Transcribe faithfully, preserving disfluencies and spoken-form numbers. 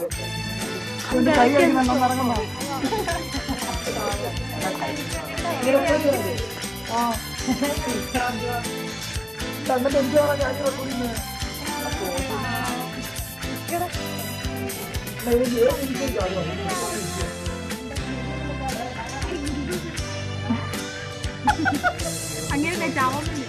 കൊണ്ട് കൈ കഴിക്കണം നടക്കണോ ആ കണ്ടിട്ട് എനിക്ക് വേണം കാര്യം കുടിക്കുന്നത് അങ്ങനെ ചാവുന്നില്ല